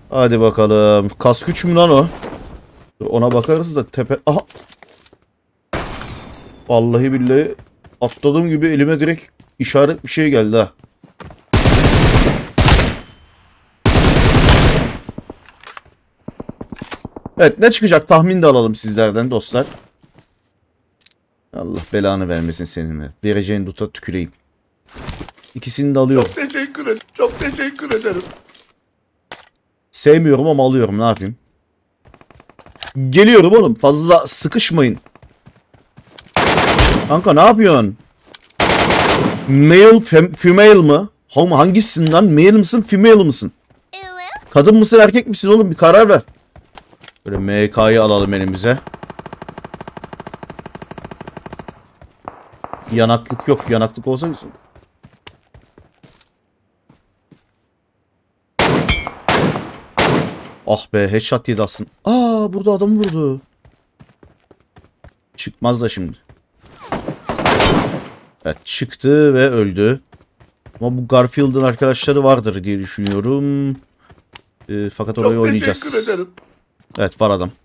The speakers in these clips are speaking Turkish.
Hadi bakalım. Kask 3 mü lan o? Ona bakarız da tepe... Aha. Vallahi billahi atladığım gibi elime direkt işaret bir şey geldi ha. Evet, ne çıkacak tahmin de alalım sizlerden dostlar. Allah belanı vermesin seninle. Vereceğin loot'a tüküreyim. İkisini de alıyorum. Çok teşekkür ederim. Çok teşekkür ederim. Sevmiyorum ama alıyorum, ne yapayım. Geliyorum oğlum, fazla sıkışmayın. Kanka ne yapıyorsun? Male, female mı? Hangisisin lan? Male mısın, female mısın? Kadın mısın, erkek misin oğlum? Bir karar ver. Böyle MK'yı alalım elimize. Yanaklık yok. Yanaklık olsa güzel. Ah be, headshot yedi aslında. Aa, burada adamı vurdu. Çıkmaz da şimdi. Evet, çıktı ve öldü. Ama bu Garfield'ın arkadaşları vardır diye düşünüyorum. Fakat orayı oynayacağız. Çok teşekkür ederim. Evet, var adam.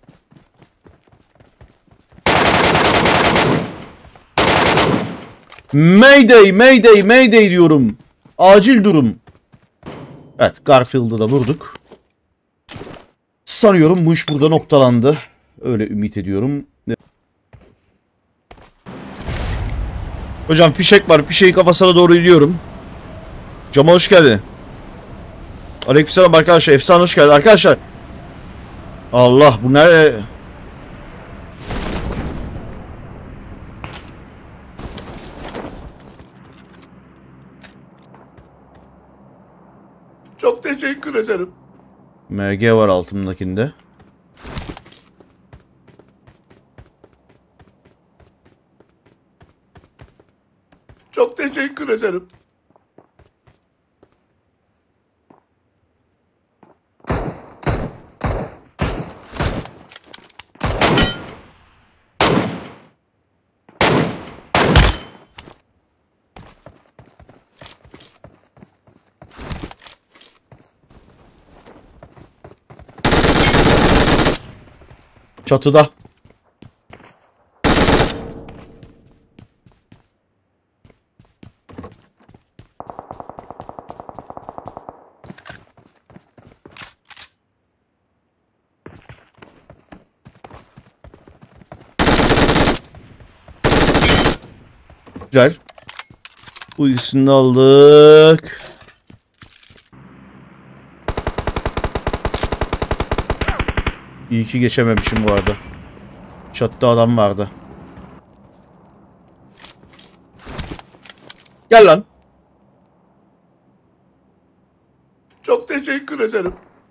Mayday, mayday, mayday diyorum. Acil durum. Evet, Garfield'ı da vurduk. Sanıyorum bu iş burada noktalandı. Öyle ümit ediyorum. Hocam fişek var. Fişeği kafasına doğru gidiyorum. Cama hoş geldin. Aleykümselam arkadaşlar. Efsane hoş geldin arkadaşlar. Allah, bu ne? Çok teşekkür ederim. MG var altımdakinde. Çok teşekkür ederim. Çatıda. Güzel. Bu ikisini de aldık. İyi ki geçememişim bu arada. Çatıda adam vardı. Gel lan. Çok teşekkür ederim.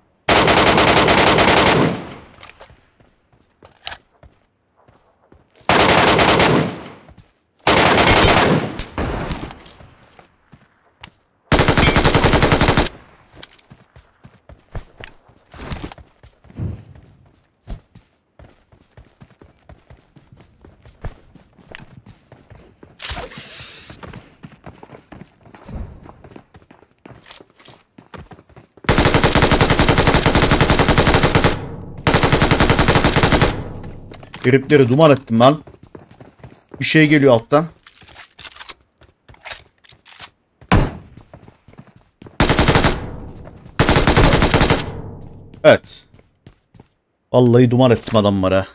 Herifleri duman ettim lan. Bir şey geliyor alttan. Evet. Vallahi duman ettim adamlara.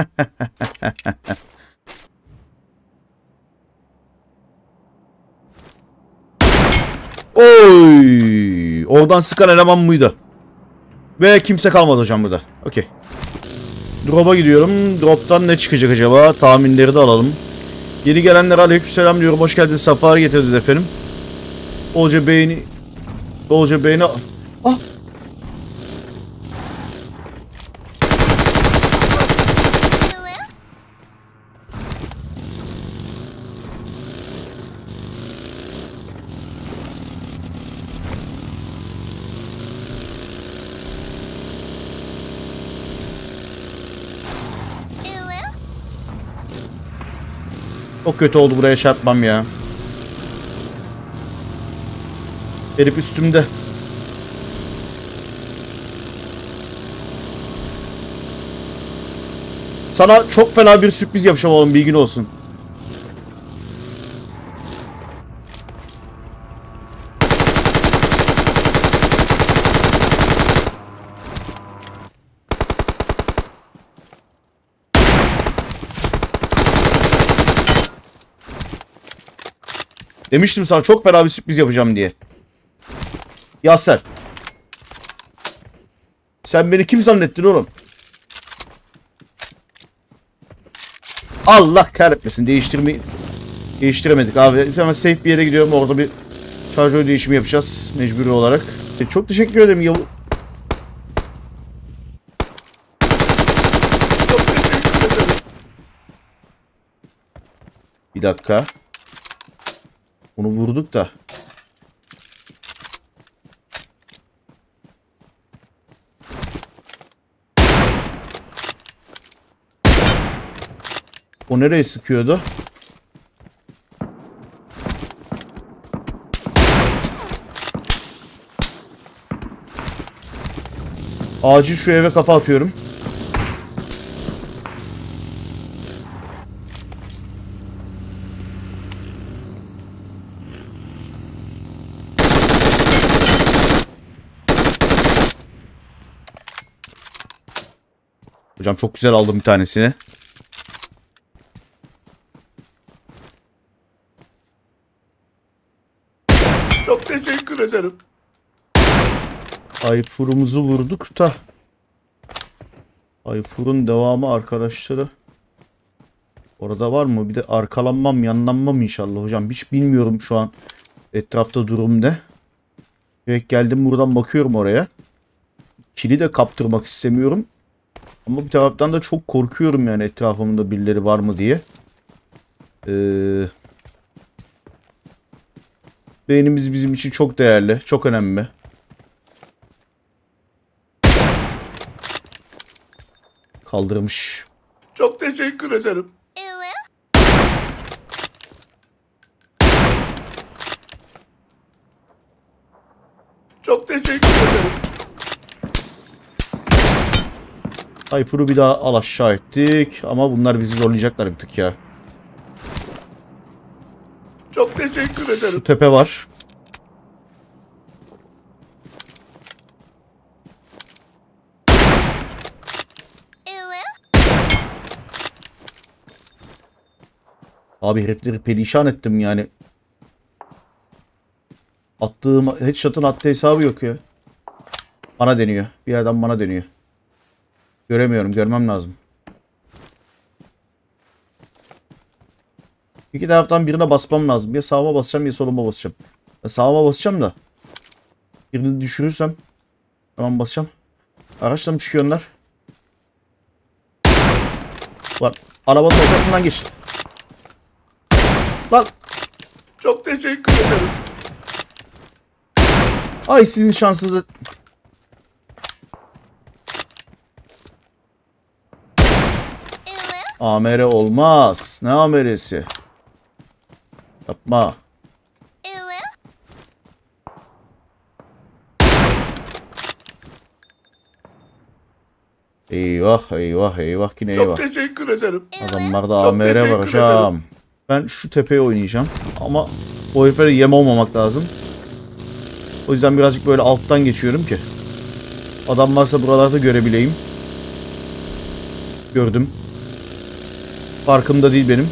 Oy! Oradan sıkan eleman buydu. Ve kimse kalmadı hocam burada. Okey. Drop'a gidiyorum. Drop'tan ne çıkacak acaba? Tahminleri de alalım. Yeni gelenlere aleykümselam diyorum. Hoş geldiniz. Safalar getirdiniz efendim. Bolca beğeni... Bolca beğeni... Ah! Çok kötü oldu buraya çarpmam ya. Herif üstümde. Sana çok fena bir sürpriz yapacağım oğlum, bilgin olsun. Demiştim sana çok fena bir sürpriz yapacağım diye. Yaser. Sen beni kim zannettin oğlum? Allah kahretmesin, değiştiremedik abi. Hemen safe bir yere gidiyorum, orada bir şarjör değişimi yapacağız mecburi olarak. Çok teşekkür ederim Yavuz. Çok teşekkür ederim. Bir dakika. Onu vurduk da. O nereye sıkıyordu? Acil şu eve kafa atıyorum. Hocam çok güzel aldım bir tanesini. Çok teşekkür ederim. Ayfur'umuzu vurduk da. Ayfur'un devamı arkadaşları. Orada var mı? Bir de arkalanmam, yanlanmam inşallah hocam. Hiç bilmiyorum şu an etrafta durum ne. Direkt geldim buradan bakıyorum oraya. Kili de kaptırmak istemiyorum. Ama bir taraftan da çok korkuyorum yani etrafımda birileri var mı diye. Beynimiz bizim için çok değerli, çok önemli. Kaldırmış. Çok teşekkür ederim. Çok teşekkür ederim. Tayfur'u bir daha al aşağı ettik. Ama bunlar bizi zorlayacaklar bir tık ya. Çok teşekkür ederim. Şu tepe var. Abi herifleri perişan ettim yani. Attığım headshot'ın attığı hesabı yok ya. Bana deniyor. Bir adam bana deniyor. Göremiyorum. Görmem lazım. İki taraftan birine basmam lazım. Ya sağıma basacağım ya soluma basacağım. Ya sağıma basacağım da. Birini düşürürsem hemen basacağım. Araçla mı çıkıyor onlar? Var. Arabanın ortasından geç. Lan. Çok teşekkür ederim. Ay sizin şansınızı. AMR olmaz. Ne AMR'si? Yapma. Eyvah eyvah eyvah yine eyvah. Çok teşekkür ederim. Adamlarda Çok AMR var teşekkür hocam. ederim. Ben şu tepeye oynayacağım. Ama o heriflere yem olmamak lazım. O yüzden birazcık böyle alttan geçiyorum ki. Adam varsa buralarda görebileyim. Gördüm. Farkımda değil benim.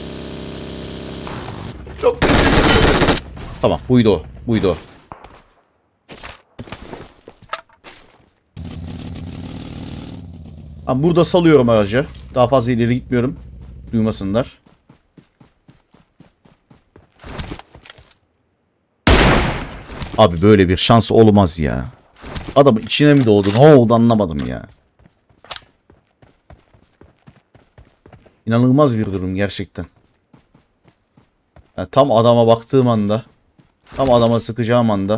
Çok teşekkür ederim. Tamam buydu o. Buydu o. Ha, burada salıyorum aracı. Daha fazla ileri gitmiyorum. Duymasınlar. Abi böyle bir şans olmaz ya. Adamın içine mi doğdu? Ne oldu anlamadım ya. İnanılmaz bir durum gerçekten. Yani tam adama baktığım anda, tam adama sıkacağım anda.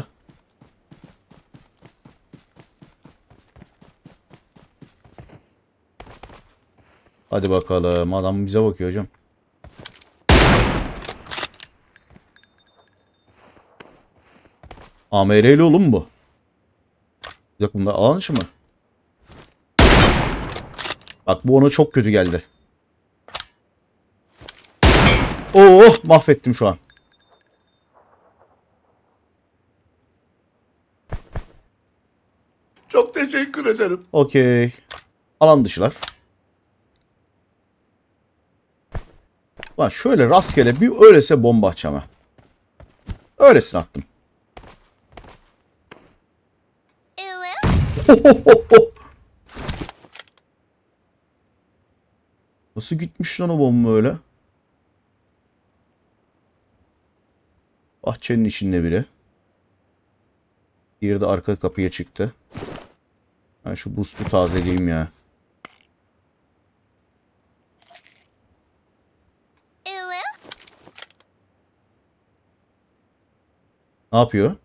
Hadi bakalım. Adam bize bakıyor hocam. AMR'li oğlum bu. Bir dakika bunlar alan dışı mı? Bak bu ona çok kötü geldi. Oh, mahvettim şu an. Çok teşekkür ederim. Okey. Alan dışılar. Lan şöyle rastgele bir öylese bomba atacağım ha. Öylesine attım. Nasıl gitmiş lan o bomba öyle? Bahçenin içinde biri. Diğeri de arka kapıya çıktı. Ben şu boost'u tazeleyeyim ya. Ne yapıyor?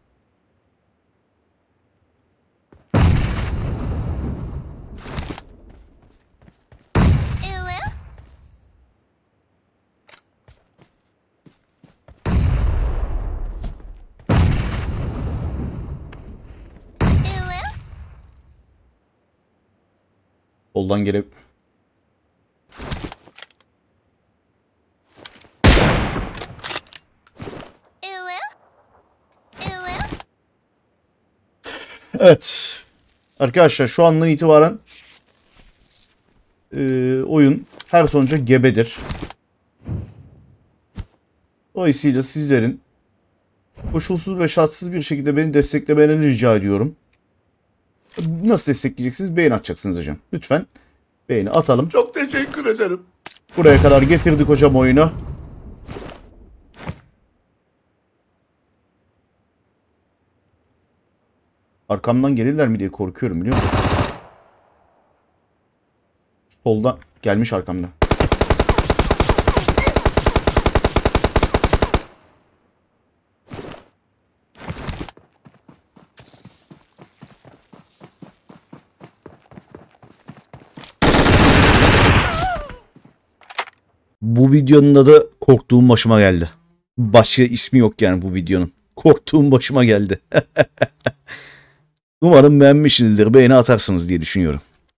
Soldan gelip... Evet. Arkadaşlar şu andan itibaren oyun her sonuca gebedir. Dolayısıyla sizlerin koşulsuz ve şartsız bir şekilde beni desteklemelerini rica ediyorum. Nasıl destekleyeceksiniz? Beğeni atacaksınız hocam. Lütfen beğeni atalım. Çok teşekkür ederim. Buraya kadar getirdik hocam oyunu. Arkamdan gelirler mi diye korkuyorum biliyor musun? Solda gelmiş arkamdan. Bu videonun adı korktuğum başıma geldi. Başka ismi yok yani bu videonun. Korktuğum başıma geldi. Umarım beğenmişsinizdir. Beğeni atarsınız diye düşünüyorum.